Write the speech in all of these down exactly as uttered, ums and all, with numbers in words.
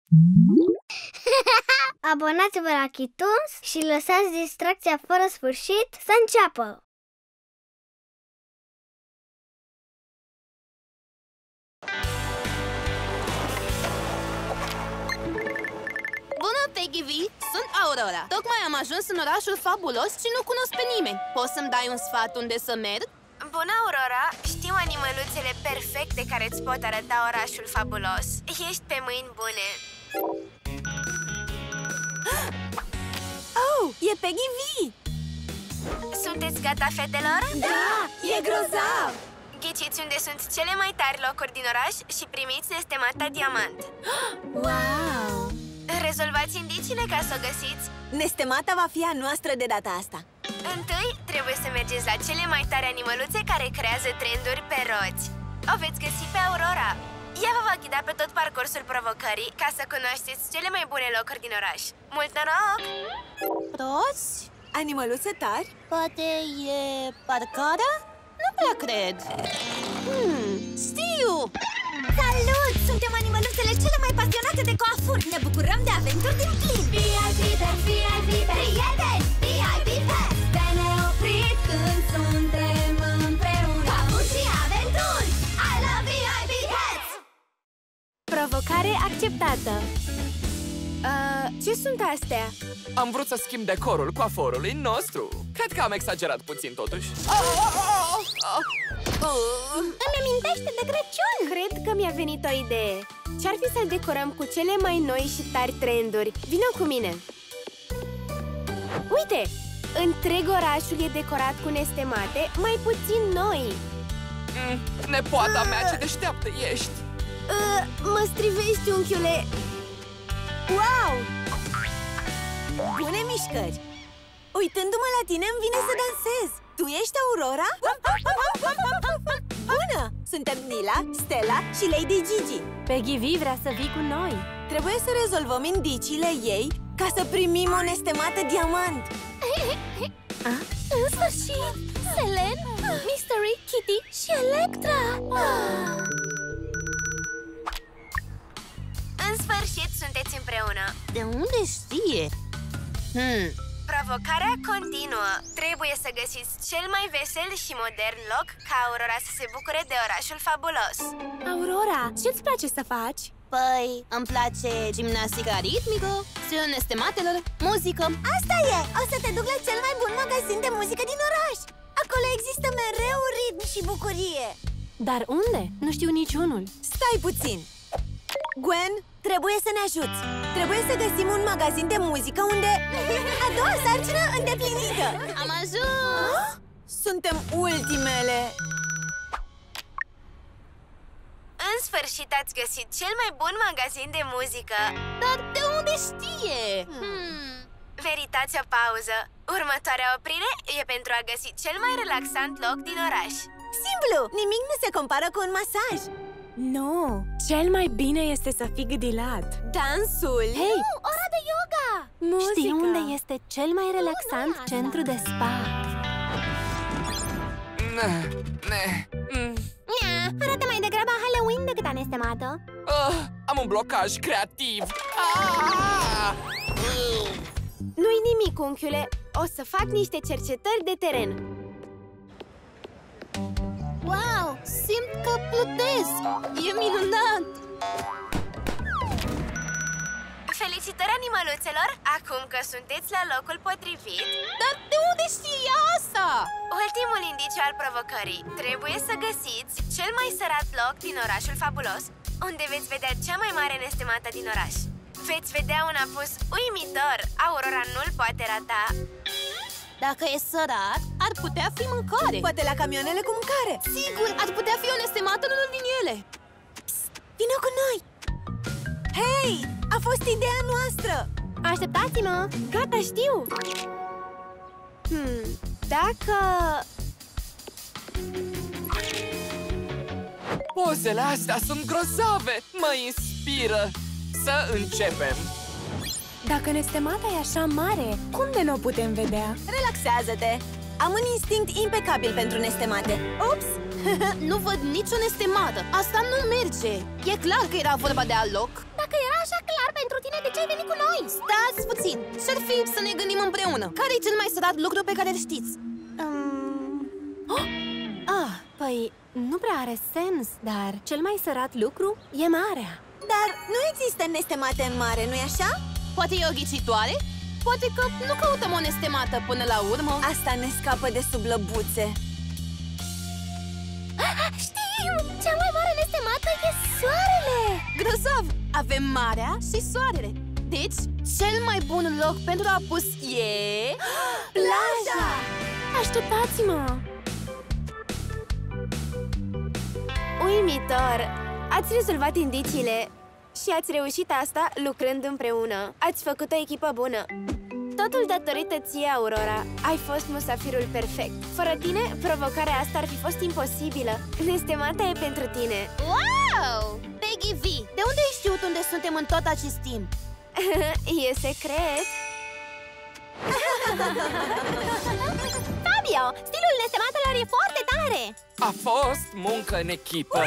Abonați-vă la Chituns și lăsați distracția fără sfârșit să înceapă! Bună, Peggy V! Sunt Aurora. Tocmai am ajuns în orașul fabulos și nu cunosc pe nimeni. Poți să-mi dai un sfat unde să merg? Bună, Aurora! Știu animăluțele perfecte care îți pot arăta orașul fabulos. Ești pe mâini bune. Oh, e Peggy V! Sunteți gata, fetelor? Da! E grozav! Ghiciți unde sunt cele mai tari locuri din oraș și primiți nestemata diamant. Wow! Rezolvați indiciile ca să o găsiți. Nestemata va fi a noastră de data asta. Întâi, trebuie să mergeți la cele mai tari animăluțe care creează trenduri pe roți. O veți găsi pe Aurora. Ea vă va ghida pe tot parcursul provocării ca să cunoașteți cele mai bune locuri din oraș. Mult noroc! Roți? Animăluțe tari? Poate e parcarea? Nu prea cred. Hmm, știu! Salut! Suntem animăluțele cele mai pasionate de coafuri. Ne bucurăm de aventuri din plin. V I P Pets, V I P Pets, prieteni! V I P Pets! De neoprit când suntem împreună. Coafuri și aventuri! I love V I P Pets! Provocare acceptată. Uh, ce sunt astea? Am vrut să schimb decorul coaforului nostru. Cred că am exagerat puțin, totuși. Oh, oh, oh, oh. Uh. Îmi amintește de Crăciun! Cred că mi-a venit o idee. Ce-ar fi să-l decorăm cu cele mai noi și tari trenduri? Vino cu mine! Uite! Întreg orașul e decorat cu nestemate, mai puțin noi. Mm, nepoata mea, ce deșteaptă ești! Uh, mă strivești, unchiule! Wow! Bune mișcări! Uitându-mă la tine, îmi vine să dansez. Tu ești Aurora? Bună! Suntem Nila, Stella și Lady Gigi. Peggy V vrea să vii cu noi. Trebuie să rezolvăm indiciile ei ca să primim o nestemată diamant. Ah? În sfârșit! Selene, Mystery, Kitty și Electra! Ah. În sfârșit sunteți împreună. De unde știe? Hmm. Provocarea continuă. Trebuie să găsiți cel mai vesel și modern loc ca Aurora să se bucure de orașul fabulos. Aurora, ce-ți place să faci? Păi, îmi place gimnastica ritmică, ziua nestematelor, muzică. Asta e! O să te duc la cel mai bun magazin de muzică din oraș. Acolo există mereu ritm și bucurie. Dar unde? Nu știu niciunul. Stai puțin! Gwen, trebuie să ne ajuți! Trebuie să găsim un magazin de muzică unde... A doua sarcină îndeplinită! Am ajuns! Ah? Suntem ultimele! În sfârșit ați găsit cel mai bun magazin de muzică. Dar de unde știe? Hmm. Meritați o pauză. Următoarea oprire e pentru a găsi cel mai relaxant loc din oraș. Simplu! Nimic nu se compară cu un masaj. Nu, cel mai bine este să fii gâdilat. Dansul! Hei! Nu, ora de yoga! Muzica. Știi unde este cel mai relaxant nu, centru de spa? Ne, ne, mm. Arată mai degrabă Halloween decât a nestemată. uh, Am un blocaj creativ. ah! Nu-i nimic, unchiule. O să fac niște cercetări de teren. Wow! Simt că plutesc! E minunat! Felicitări animăluțelor! Acum că sunteți la locul potrivit... Dar de unde știi asta? Ultimul indiciu al provocării. Trebuie să găsiți cel mai sărat loc din orașul fabulos, unde veți vedea cea mai mare nestemată din oraș. Veți vedea un apus uimitor. Aurora nu-l poate rata. Dacă e sărat, ar putea fi mâncare. Poate la camioanele cu mâncare. Sigur, ar putea fi o nestemată în unul din ele. Psst, vină cu noi! Hei, a fost ideea noastră! Așteptați-mă! Gata, știu! Hmm, dacă... Pozele astea sunt grozave! Mă inspiră! Să începem! Dacă nestemata e așa mare, cum de nu o putem vedea? Relaxează-te! Am un instinct impecabil pentru nestemate. Ups! Nu văd nicio nestemată. Asta nu merge. E clar că era vorba de alt loc. Dacă era așa clar pentru puțin. Ce-ar fi să ne gândim împreună? Care e cel mai sărat lucru pe care îl știți? Um... Oh! Ah, păi, nu prea are sens, dar cel mai sărat lucru e marea. Dar nu există nestemate în mare, nu-i așa? Poate e o ghicitoare? Poate că nu căutăm o nestemată până la urmă. Asta ne scapă de sub lăbuțe. Știu! Cea mai mare nestemată e soarele! Grozav! Avem marea și soarele. Deci, cel mai bun loc pentru apus e... Plaja! Așteptați-mă! Uimitor! Ați rezolvat indiciile și ați reușit asta lucrând împreună. Ați făcut o echipă bună. Totul datorită ție, Aurora. Ai fost musafirul perfect. Fără tine, provocarea asta ar fi fost imposibilă. Nestemata e pentru tine. Wow! Peggy V, de unde ai știut unde suntem în tot acest timp? E secret. Fabio, stilul nestematelor e foarte tare! A fost muncă în echipă.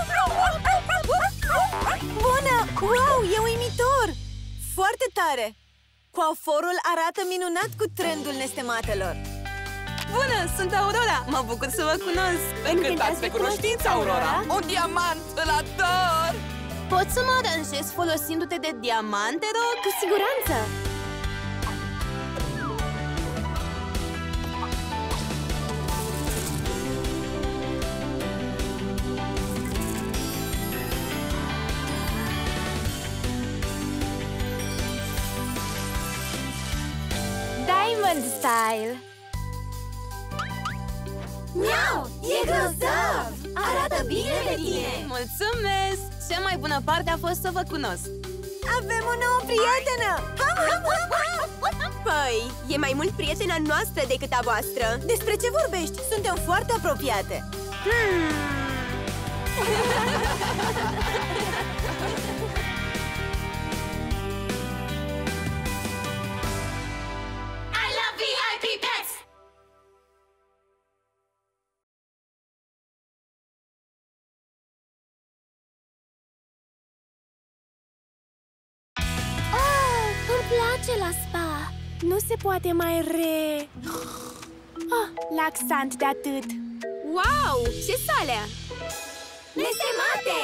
Bună! Wow, e uimitor! Foarte tare! Coaforul arată minunat cu trendul nestematelor. Bună, sunt Aurora! Mă bucur să vă cunosc! Încântați de cunoștință, Aurora! Un diamant, îl ador! Poți să mă aranjez folosindu-te de diamante, rog? Cu siguranță! Diamond Style. Miau! E grozav! Arată bine de tine! Mulțumesc! Cea mai bună parte a fost să vă cunosc. Avem o nouă prietenă! Păi, e mai mult prietena noastră decât a voastră. Despre ce vorbești? Suntem foarte apropiate! Hmm. I love V I P Pets! Oh, îmi place la spa. Nu se poate mai re... Oh, laxant de atât. Wow, ce sale! Nestemate!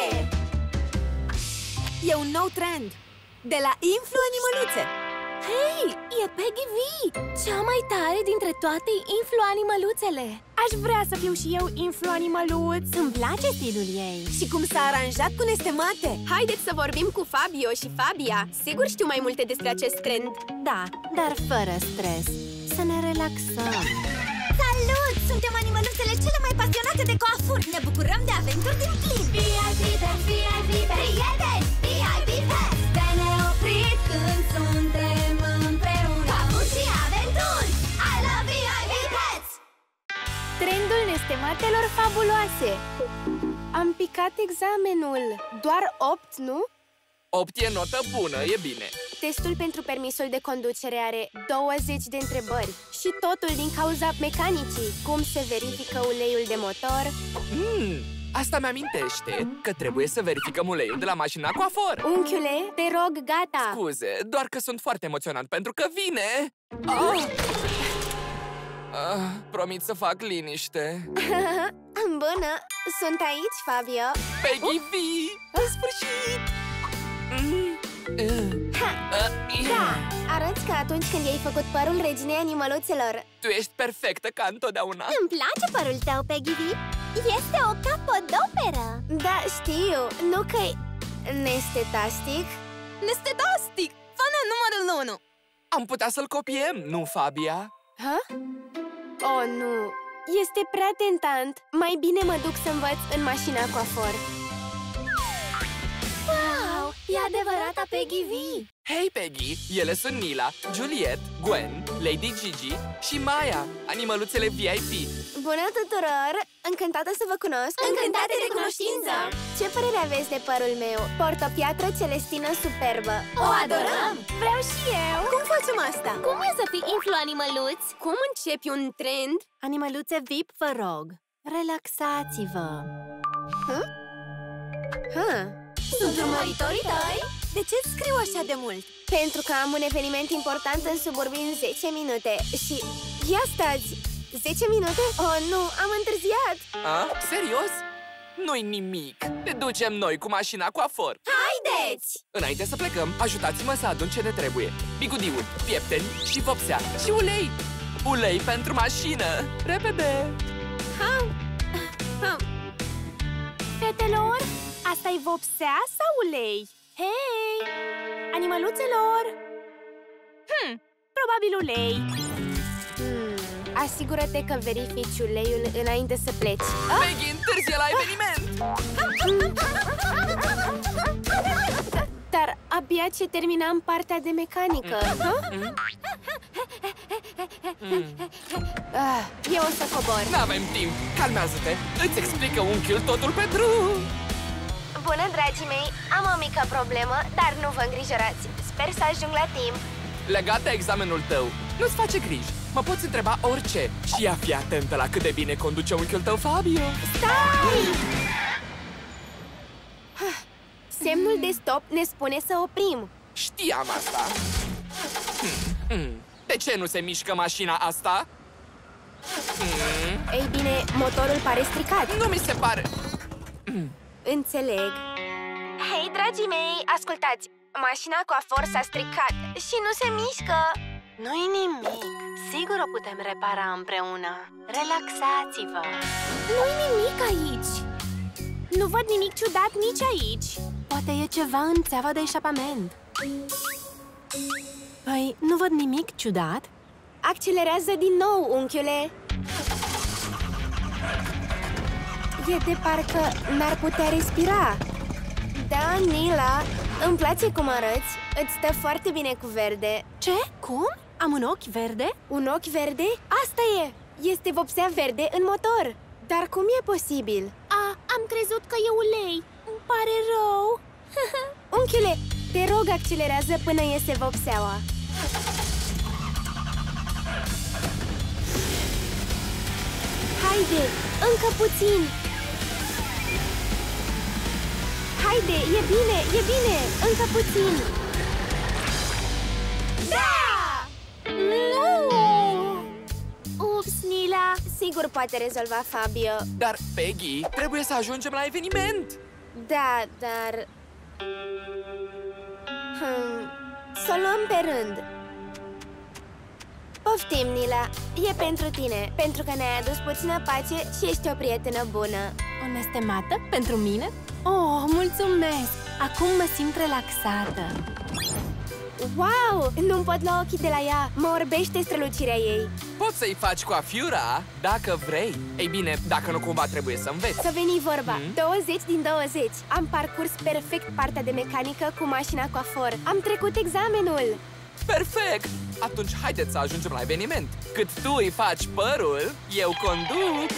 E un nou trend! De la Influ Animăluțe! Hei, e Peggy V, cea mai tare dintre toate Influ Animăluțele. Aș vrea să fiu și eu Influ Animăluț. Îmi place stilul ei. Și cum s-a aranjat cu nestemate! Haideți să vorbim cu Fabio și Fabia. Sigur știu mai multe despre acest trend. Da, dar fără stres. Să ne relaxăm. Salut! Suntem animăluțele cele mai pasionate de coafuri! Ne bucurăm de aventuri din plin! V I P Pets, V I P Pets, prieteni! V I P Pets! De neoprit când suntem împreună! Coafuri și aventuri! I love V I P Pets! Trendul nestematelor fabuloase. Am picat examenul. Doar opt, nu? opt e notă bună, e bine. Testul pentru permisul de conducere are douăzeci de întrebări. Și totul din cauza mecanicii. Cum se verifică uleiul de motor? Mm, asta mi-amintește că trebuie să verificăm uleiul de la mașina coafor. Unchiule, te rog, gata. Scuze, doar că sunt foarte emoționat pentru că vine. Ah! Ah, promit să fac liniște. Bună, sunt aici, Fabio. Peggy V! În sfârșit! Mm. Uh. Ha, Uh, da, arăți ca atunci când i-ai făcut părul reginei animăluțelor. Tu ești perfectă ca întotdeauna. Îmi place părul tău, Peggy V! Este o capodoperă! Da, știu, nu că-i nestetastic. Nestetastic! Fana numărul unu! Am putea să-l copiem, nu, Fabia? Ha? Oh, nu, este prea tentant. Mai bine mă duc să învăț în mașina coafor. Wow! E adevărata Peggy V! Hei, Peggy! Ele sunt Nila, Juliet, Gwen, Lady Gigi și Maya, animăluțele V I P. Bună tuturor! Încântată să vă cunosc! Încântate de cunoștință! Ce părere aveți de părul meu? Port o piatră celestină superbă. O adorăm! Vreau și eu! Cum facem asta? Cum e să fii Influ Animăluț? Cum începi un trend? Animăluțe V I P, vă rog! Relaxați-vă! Hă? Hă? Sunt urmăritorii tăi? de ce scriu așa de mult? Pentru că am un eveniment important în suburbii în zece minute și... Ia stați! zece minute? Oh, nu, am întârziat! A? Serios? Nu-i nimic. Ne ducem noi cu mașina coafor. Haideți! Înainte să plecăm, ajutați-mă să adun ce ne trebuie. Bigudiuri, piepteni și vopsea. Și ulei! Ulei pentru mașină! Repede! Ham. Ham. Fetelor, asta-i vopsea sau ulei? Hei! Animăluțelor! Hmm, probabil ulei. Hmm, asigură-te că verifici uleiul înainte să pleci. Peggy întârzie la eveniment! Dar abia ce terminam partea de mecanică. Mm. Ah, eu o să cobor. N-avem timp! Calmează-te! Îți explică unchiul totul pe drum! Bună, dragii mei! Am o mică problemă, dar nu vă îngrijorați. Sper să ajung la timp. Legat de examenul tău, nu-ți face griji. Mă poți întreba orice. Și ia fi atentă la cât de bine conduce unchiul tău, Fabio. Stai! Semnul de stop ne spune să oprim. Știam asta. Hmm, hmm. De ce nu se mișcă mașina asta? Hmm. Ei bine, motorul pare stricat. Nu mi se pare... Înțeleg. Hei, dragii mei, ascultați! Mașina coafor s-a stricat și nu se mișcă. Nu-i nimic. Sigur o putem repara împreună. Relaxați-vă. Nu-i nimic aici. Nu văd nimic ciudat nici aici. Poate e ceva în țeava de eșapament. Păi, nu văd nimic ciudat? Accelerează din nou, unchiule. E de parcă n-ar putea respira. Da, Nila, îmi place cum arăți. Îți stă foarte bine cu verde. Ce? Cum? Am un ochi verde? Un ochi verde? Asta e! Este vopsea verde în motor. Dar cum e posibil? A, am crezut că e ulei. Îmi pare rău. Unchiule, te rog, accelerează până iese vopseaua. Haide, încă puțin. Haide, e bine, e bine, încă puțin. Da! Nu! Ups, Nila, sigur poate rezolva Fabio. Dar, Peggy, trebuie să ajungem la eveniment. Da, dar... Hmm. Să o luăm pe rând. Poftim, Nila, e pentru tine, pentru că ne-ai adus puțină pace și ești o prietenă bună. O nestemată? Pentru mine? Oh, mulțumesc! Acum mă simt relaxată. Wow! Nu-mi pot lua ochii de la ea. Mă orbește strălucirea ei. Poți să-i faci coafiura dacă vrei. Ei bine, dacă nu cumva trebuie să înveți. Să veni vorba. Hmm? douăzeci din douăzeci. Am parcurs perfect partea de mecanică cu mașina coafor. Am trecut examenul. Perfect! Atunci haideți să ajungem la eveniment. Cât tu îi faci părul, eu conduc.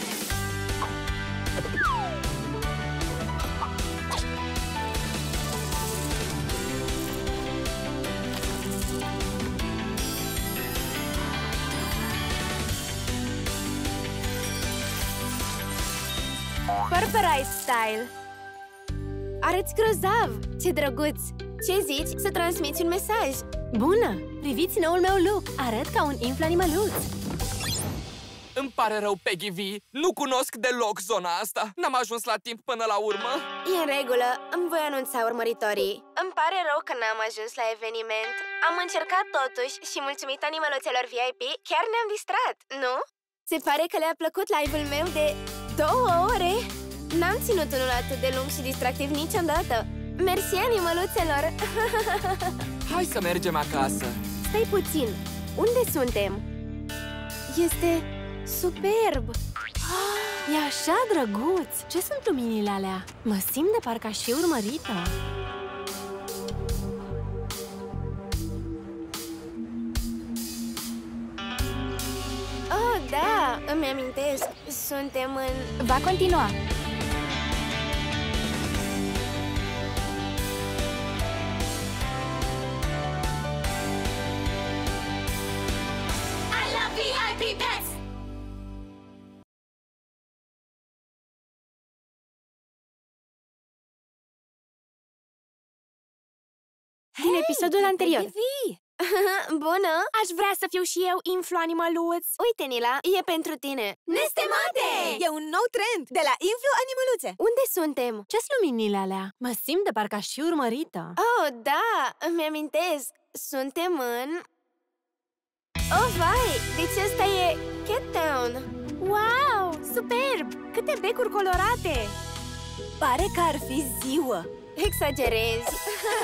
Purpurite style. Arăți grozav! Ce drăguț! Ce zici să transmiți un mesaj? Bună! Priviți noul meu look! Arăt ca un influ animăluț! Îmi pare rău, Peggy V. Nu cunosc deloc zona asta. N-am ajuns la timp până la urmă. E în regulă, îmi voi anunța urmăritorii. Îmi pare rău că n-am ajuns la eveniment. Am încercat totuși și mulțumit animăluțelor V I P, chiar ne-am distrat, nu? Se pare că le-a plăcut live-ul meu de două ore. N-am ținut unul atât de lung și distractiv niciodată. Mersi, animăluțelor! Hai să mergem acasă. Stai puțin, unde suntem? Este superb! E așa drăguț! Ce sunt luminile alea? Mă simt de parcă aș fi urmărită. Oh, da, îmi amintesc. Suntem în... Va continua! episodul anterior. Bună! Aș vrea să fiu și eu influ animăluț. Uite, Nila, e pentru tine. Nestemate! E un nou trend de la Influ Animăluțe. Unde suntem? Ce-s luminile alea? Mă simt de parcă aș fi urmărită. Oh, da, îmi amintesc. Suntem în... Oh, vai! Deci ăsta e Cat Town. Wow! Superb! Câte becuri colorate! Pare că ar fi ziua. Exagerezi.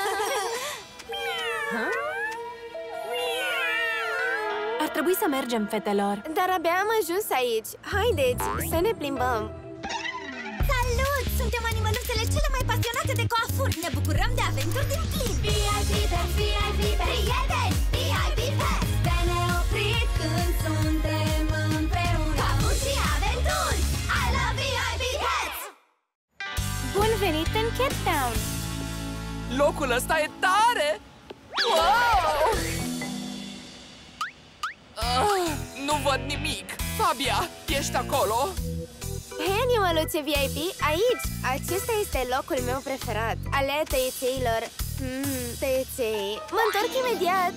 Ar trebui să mergem, fetelor. Dar abia am ajuns aici. Haideți, să ne plimbăm. Salut! Suntem animăluțele cele mai pasionate de coafuri. Ne bucurăm de aventuri din plin. V I P Pets, V I P Pets, prieteni, V I P Pets. De neoprit când suntem împreună. Coafuri și aventuri! I love V I P Pets! Bun venit în Cat Town. Locul ăsta e tare! Wow! Ah, nu văd nimic! Fabia, ești acolo? Hei, animăluțe V I P, aici! Acesta este locul meu preferat. Alea tăiețeilor. Mmm, tăieței. Mă întorc imediat.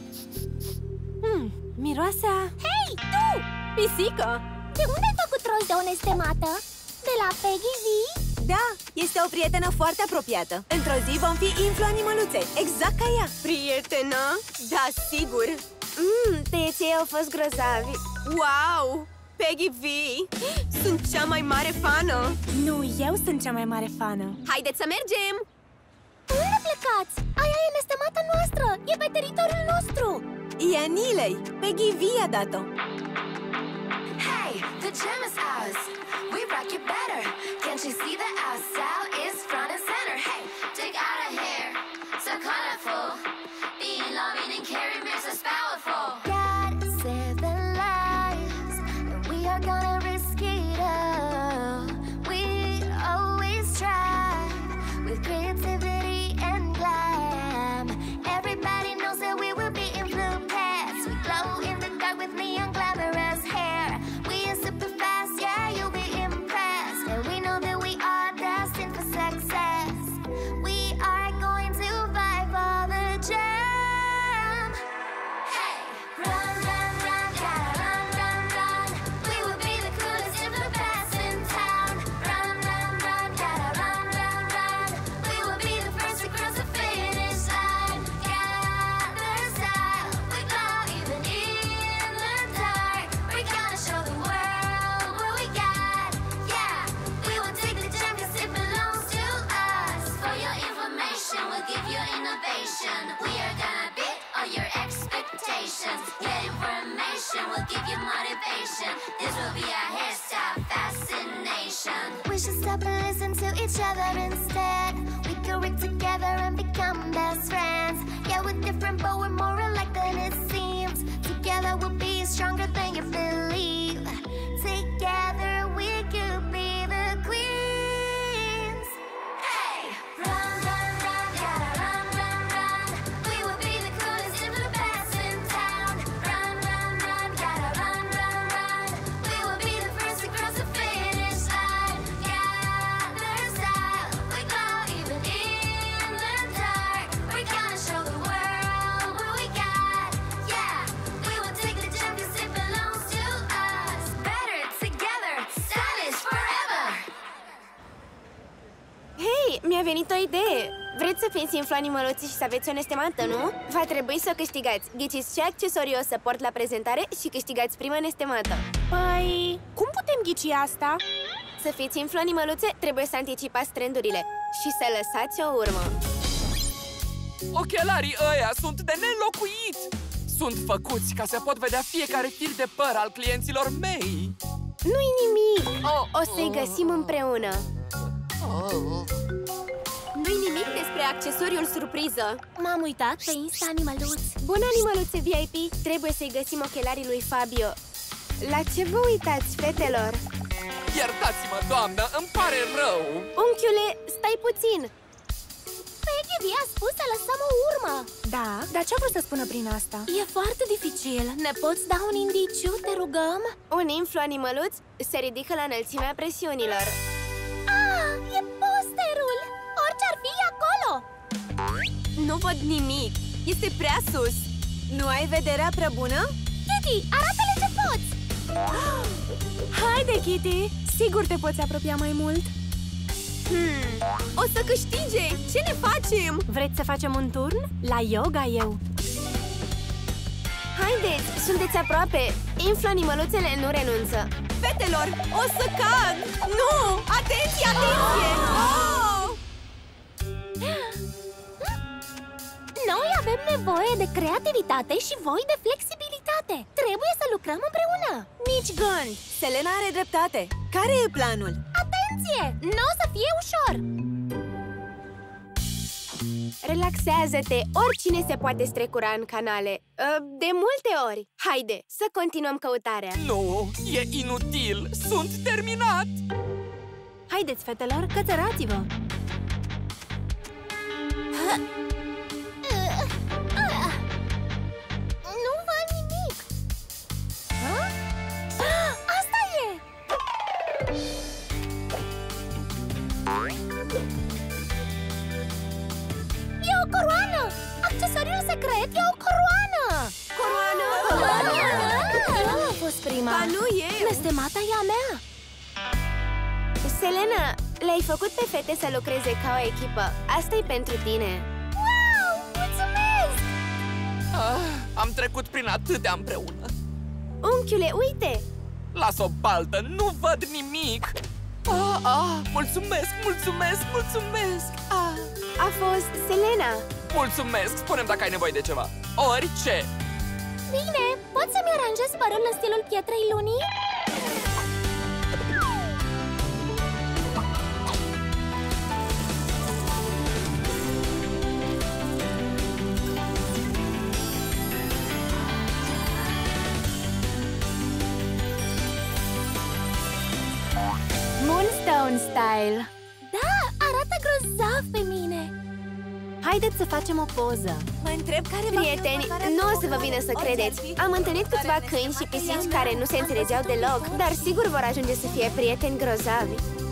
Hmm, miroase a... Hei, tu! pisică! De unde ai făcut rost de o nestemată? De la Peggy V? Da, este o prietenă foarte apropiată. Într-o zi vom fi Influ Animăluțe, exact ca ea. Prietenă? Da, sigur. Mmm, tăieței au fost grozavi. Wow! Peggy V! Sunt cea mai mare fană! Nu, eu sunt cea mai mare fană. Haideți să mergem! Unde plecați? Aia e nestemata noastră! E pe teritoriul nostru! E a Nilei! Peggy V a dat-o! Hey, the gym is ours. We rock it better. Can't you see that our style is front and center? Hey, dig out of here. So colorful. Being loving and caring makes us powerful. Got seven lives, and we are gonna risk it all. We always try with creativity and glam. Everybody knows that we will be Influ Pets. We glow in the dark with neon glamorous hair. We are super fast, yeah, you'll be impressed. And we know that we are destined for success. We are going to vibe all the jam. Hey, Run, run, run, gotta run, run, run. We will be the coolest and the best in town. Run, run, run, gotta run, run, run. We will be the first to cross the finish line. Gather style, we glow even in the dark. We're gonna show the world what we got. Yeah, we will take the jam 'cause it belongs to us. for your information, we'll give you innovation. We are gonna beat all your expectations. Get information, we'll give you motivation. This will be our hairstyle fascination. We should stop and listen to each other instead. We could work together and become best friends. Yeah, we're different, but we're more alike than it seems. Together we'll be stronger than you believe. Together we could be the queens. Hey, Run, run, run, gotta run, run, run. We will be the coolest and the best in town. Run, run, run, gotta run, run, run. We will be the first to cross the finish line. Gather style, we glow even in the dark. We're gonna show the world what we got. Yeah, we will take the jump 'cause it belongs to us. better together, stylish forever. Hei, mi-a venit o idee! Vreți să fiți Influ Animăluții și să aveți o nestemată, nu? Va trebui să o câștigați. Ghiciți ce accesoriu o să port la prezentare și câștigați prima nestemată. Păi, cum putem ghici asta? Să fiți Influ Animăluțe, trebuie să anticipați trendurile și să lăsați o urmă. Ochelarii ăia sunt de nelocuit! Sunt făcuți ca să pot vedea fiecare fir de păr al clienților mei! Nu-i nimic! Oh, O să-i găsim împreună. oh. Nu-i nimic despre accesoriul surpriză. M-am uitat pe Insta Animăluț. Bun, animăluțe V I P, trebuie să-i găsim ochelarii lui Fabio. La ce vă uitați, fetelor? Iertați-mă, doamnă, îmi pare rău! Unchiule, stai puțin! Peggy V a spus să lăsăm o urmă. Da, dar ce-a vrut să spună prin asta? E foarte dificil. Ne poți da un indiciu, te rugăm? Un influ animăluț se ridică la înălțimea presiunilor. Ah, e posterul! Orice ar fi acolo! Nu văd nimic. Este prea sus! Nu ai vederea prea bună? Kitty, arată-le ce poți! Haide, Kitty! Sigur te poți apropia mai mult. Hmm, o să câștige! Ce ne facem? Vreți să facem un turn? La yoga eu. Haideți, sunteți aproape! Infloanimăluțele nu renunță. Fetelor, o să cad! Nu! Atenție, atenție! Oh! Noi avem nevoie de creativitate și voi de flexibilitate. Trebuie să lucrăm împreună. Nici gând! Selena are dreptate. Care e planul? Atenție! Nu o să fie ușor. Relaxează-te, oricine se poate strecura în canale. De multe ori. Haide, să continuăm căutarea. Nu, e inutil! Sunt terminat! Haideți, fetelor, cățărați-vă! Nu văd nimic. Ha? Asta e! E o coroană! Accesoriul secret e o coroană! Coroană! Eu am fost prima. Ba nu eu! Nestemata e a mea. Selena, le-ai făcut pe fete să lucreze ca o echipă. Asta-i pentru tine. Wow! Mulțumesc! Ah, am trecut prin atâtea împreună. Unchiule, uite! Las o baltă, nu văd nimic! Ah, ah, mulțumesc, mulțumesc, mulțumesc! Ah. A fost Selena. Mulțumesc, spune-mi dacă ai nevoie de ceva. Orice! Bine, poți să-mi aranjez părul în stilul pietrei lunii? Moonstone style. Da, arată grozav pe mine. Haideți să facem o poză. Mă întreb care Prieteni, nu o să vă vină să credeți. Am întâlnit câțiva câini și pisici care nu se înțelegeau deloc, dar sigur vor ajunge să fie prieteni grozavi.